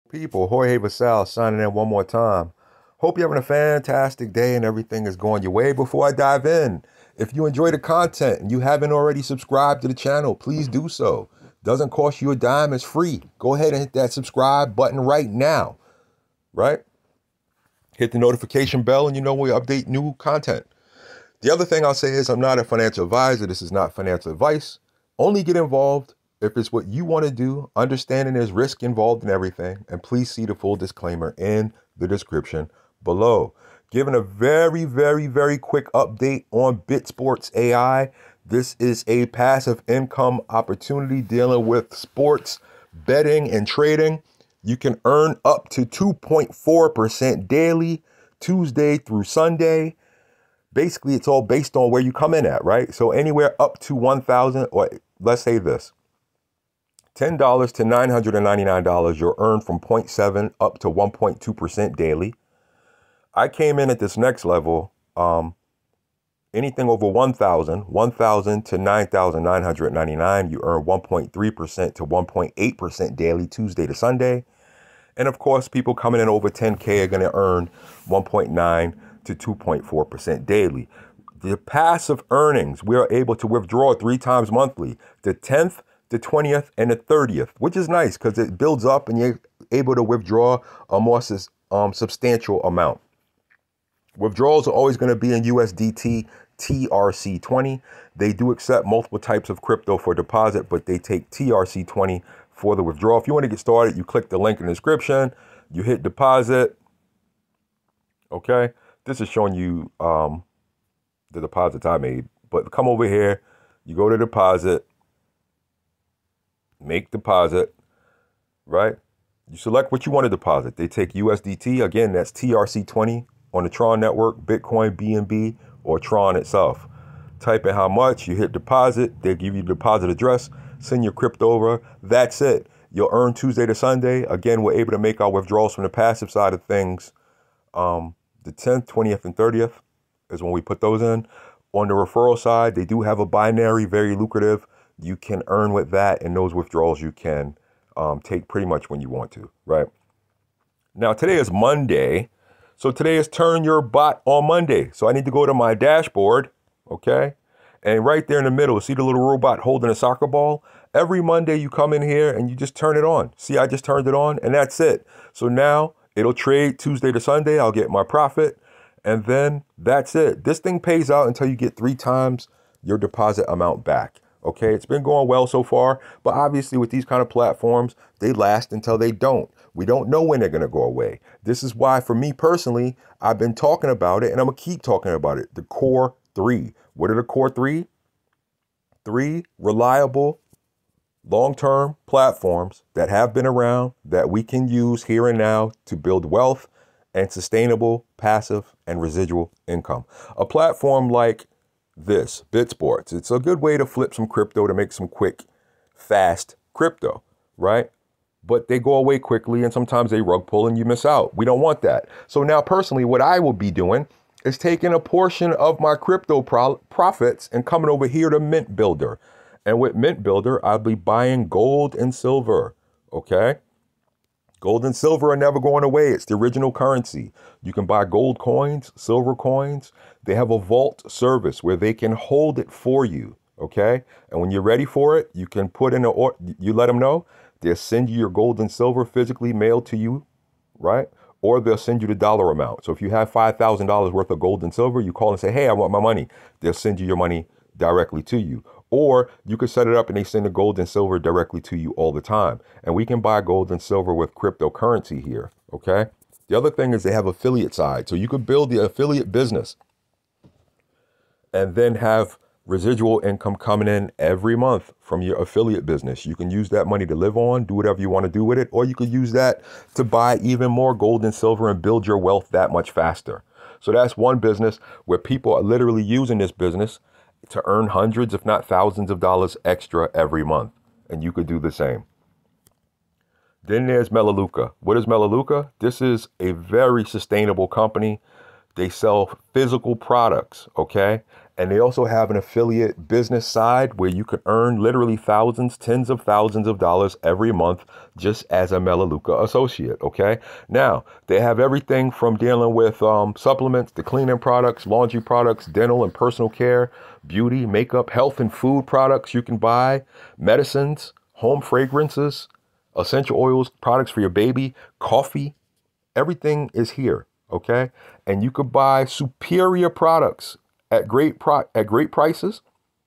People, Jorge Vassal signing in one more time. Hope you're having a fantastic day and everything is going your way. Before I dive in, if you enjoy the content and you haven't already subscribed to the channel, please do so. Doesn't cost you a dime, it's free. Go ahead and hit that subscribe button right now, right? Hit the notification bell and you know we update new content. The other thing I'll say is I'm not a financial advisor. This is not financial advice. Only get involved if it's what you want to do, understanding there's risk involved in everything, and please see the full disclaimer in the description below. Giving a very, very, very quick update on BitSports AI. This is a passive income opportunity dealing with sports, betting, and trading. You can earn up to 2.4% daily, Tuesday through Sunday. Basically, it's all based on where you come in at, right? So anywhere up to 1,000, or let's say this, $10 to $999, you'll earn from 0.7 up to 1.2% daily. I came in at this next level, anything over 1,000 to 9,999, you earn 1.3% to 1.8% daily, Tuesday to Sunday. And of course, people coming in over 10K are going to earn 1.9 to 2.4% daily. The passive earnings, we are able to withdraw 3 times monthly, the 10th, the 20th, and the 30th, which is nice because it builds up and you're able to withdraw a more substantial amount. Withdrawals are always going to be in USDT TRC20. They do accept multiple types of crypto for deposit, but they take TRC20 for the withdrawal. If you want to get started, you click the link in the description, you hit deposit. Okay, this is showing you the deposits I made, but come over here, you go to deposit, make deposit, right? You select what you want to deposit. They take USDT, again, that's TRC20 on the Tron network, Bitcoin, BNB, or Tron itself. Type in how much, you hit deposit, they give you the deposit address, send your crypto over, that's it. You'll earn Tuesday to Sunday. Again, we're able to make our withdrawals from the passive side of things. The 10th, 20th, and 30th is when we put those in. On the referral side, they do have a binary, very lucrative. You can earn with that, and those withdrawals you can take pretty much when you want to, right? Now, today is Monday. So today is Turn Your Bot on Monday. So I need to go to my dashboard, okay? And right there in the middle, see the little robot holding a soccer ball? Every Monday you come in here and you just turn it on. See, I just turned it on and that's it. So now it'll trade Tuesday to Sunday. I'll get my profit and then that's it. This thing pays out until you get 3 times your deposit amount back. Okay, it's been going well so far, but obviously with these kind of platforms, they last until they don't. We don't know when they're going to go away. This is why, for me personally, I've been talking about it and I'm going to keep talking about it. The core 3. What are the core 3? 3 reliable, long-term platforms that have been around that we can use here and now to build wealth and sustainable, passive, and residual income. A platform like this, BitSports, it's a good way to flip some crypto to make some quick, fast crypto, right? But they go away quickly and sometimes they rug pull and you miss out. We don't want that. So now personally, what I will be doing is taking a portion of my crypto profits and coming over here to Mint Builder. And with Mint Builder, I'll be buying gold and silver, okay? Gold and silver are never going away. It's the original currency. You can buy gold coins, silver coins. They have a vault service where they can hold it for you, okay? And when you're ready for it, you can put in you let them know. They'll send you your gold and silver physically mailed to you, right? Or they'll send you the dollar amount. So if you have $5,000 worth of gold and silver, you call and say, hey, I want my money. They'll send you your money directly to you. Or you could set it up and they send the gold and silver directly to you all the time. And we can buy gold and silver with cryptocurrency here, okay? The other thing is they have affiliate side. So you could build the affiliate business and then have residual income coming in every month from your affiliate business. You can use that money to live on, do whatever you want to do with it, or you could use that to buy even more gold and silver and build your wealth that much faster. So that's one business where people are literally using this business to earn hundreds, if not thousands of dollars extra every month. And you could do the same. Then there's Melaleuca. What is Melaleuca? This is a very sustainable company. They sell physical products, okay? And they also have an affiliate business side where you can earn literally thousands, tens of thousands of dollars every month just as a Melaleuca associate, okay? Now, they have everything from dealing with supplements to cleaning products, laundry products, dental and personal care, beauty, makeup, health and food products you can buy, medicines, home fragrances, essential oils, products for your baby, coffee. Everything is here, okay? And you could buy superior products at great prices,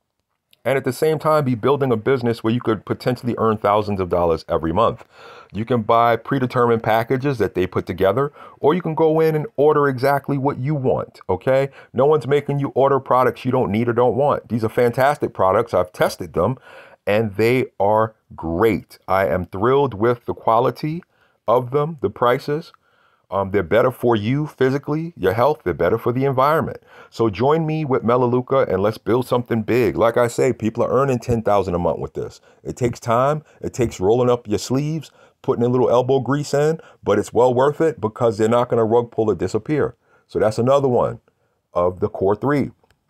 and at the same time be building a business where you could potentially earn thousands of dollars every month. You can buy predetermined packages that they put together, or you can go in and order exactly what you want, okay? No one's making you order products you don't need or don't want. These are fantastic products. I've tested them, and they are great. I am thrilled with the quality of them, the prices. They're better for you physically, your health. They're better for the environment. So join me with Melaleuca and let's build something big. Like I say, people are earning $10,000 a month with this. It takes time. It takes rolling up your sleeves, putting a little elbow grease in, but it's well worth it because they're not going to rug pull or disappear. So that's another one of the core three.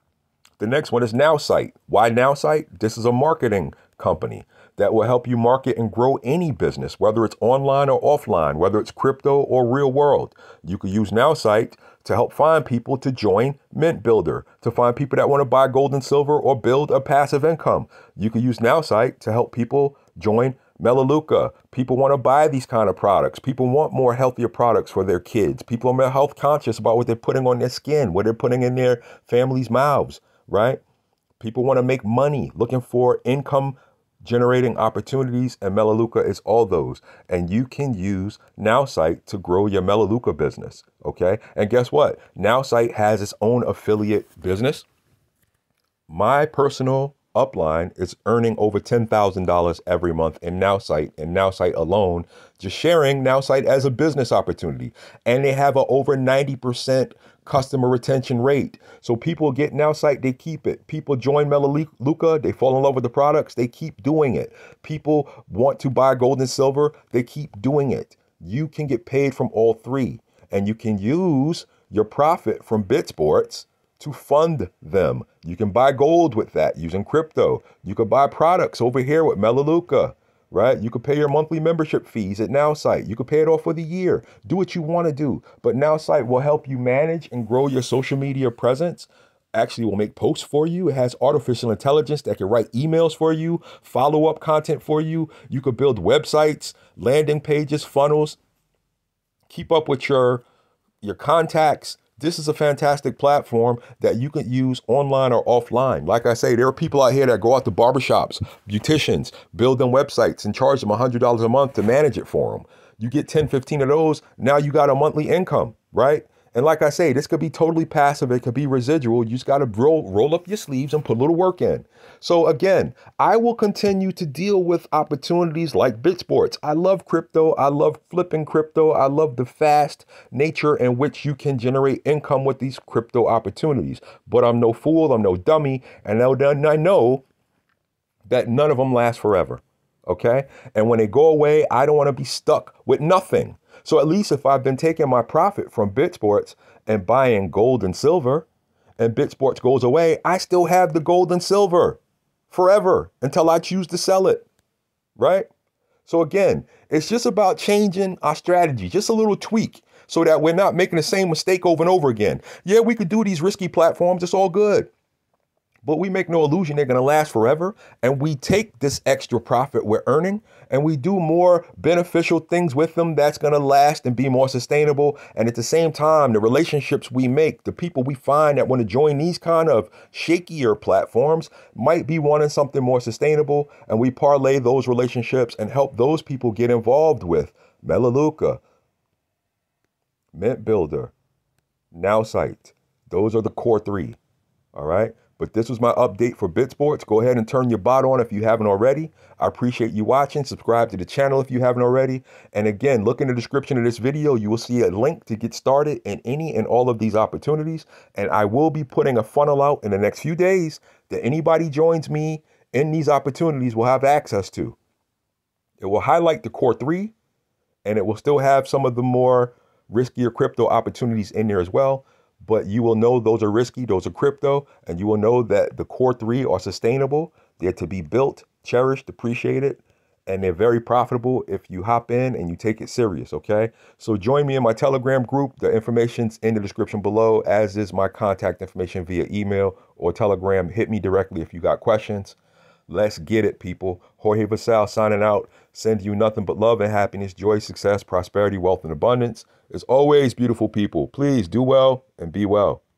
The next one is NowSite. Why NowSite? This is a marketing company that will help you market and grow any business, whether it's online or offline, whether it's crypto or real world. You could use NowSite to help find people to join Mint Builder, to find people that want to buy gold and silver or build a passive income. You could use NowSite to help people join Melaleuca. People want to buy these kind of products. People want more healthier products for their kids. People are more health conscious about what they're putting on their skin, what they're putting in their families' mouths, right? People want to make money, looking for income generating opportunities, and Melaleuca is all those. And you can use NowSite to grow your Melaleuca business, okay? And guess what? NowSite has its own affiliate business. My personal upline is earning over $10,000 every month in NowSite alone, just sharing NowSite as a business opportunity. And they have an over 90% customer retention rate. So people get NowSite, they keep it. People join Melaleuca, they fall in love with the products, they keep doing it. People want to buy gold and silver, they keep doing it. You can get paid from all three, and you can use your profit from BitSports to fund them. You can buy gold with that using crypto. You could buy products over here with Melaleuca, right? You could pay your monthly membership fees at NowSite. You could pay it off for the year. Do what you want to do. But NowSite will help you manage and grow your social media presence. Actually will make posts for you. It has artificial intelligence that can write emails for you, follow-up content for you. You could build websites, landing pages, funnels, keep up with your contacts. This is a fantastic platform that you can use online or offline. Like I say, there are people out here that go out to barbershops, beauticians, build them websites and charge them $100 a month to manage it for them. You get 10, 15 of those. Now you got a monthly income, right? And like I say, this could be totally passive. It could be residual. You just got to roll up your sleeves and put a little work in. So again, I will continue to deal with opportunities like BitSports. I love crypto. I love flipping crypto. I love the fast nature in which you can generate income with these crypto opportunities. But I'm no fool. I'm no dummy. And I know that none of them last forever. Okay? And when they go away, I don't want to be stuck with nothing. So at least if I've been taking my profit from BitSports and buying gold and silver, and BitSports goes away, I still have the gold and silver forever until I choose to sell it, right? So again, it's just about changing our strategy, just a little tweak so that we're not making the same mistake over and over again. Yeah, we could do these risky platforms. It's all good. But we make no illusion they're going to last forever. And we take this extra profit we're earning and we do more beneficial things with them that's going to last and be more sustainable. And at the same time, the relationships we make, the people we find that want to join these kind of shakier platforms might be wanting something more sustainable. And we parlay those relationships and help those people get involved with Melaleuca, Mint Builder, NowSite. Those are the core three. All right. But this was my update for BitSports. Go ahead and turn your bot on if you haven't already. I appreciate you watching. Subscribe to the channel if you haven't already. And again, look in the description of this video. You will see a link to get started in any and all of these opportunities. And I will be putting a funnel out in the next few days that anybody joins me in these opportunities will have access to. It will highlight the core three, and it will still have some of the more riskier crypto opportunities in there as well. but you will know those are risky, those are crypto, and you will know that the core three are sustainable. They're to be built, cherished, appreciated, and they're very profitable if you hop in and you take it serious, okay? So join me in my Telegram group. The information's in the description below, as is my contact information via email or Telegram. Hit me directly if you got questions. Let's get it, people. Jorge Vassell signing out. Send you nothing but love and happiness, joy, success, prosperity, wealth, and abundance. As always, beautiful people, please do well and be well.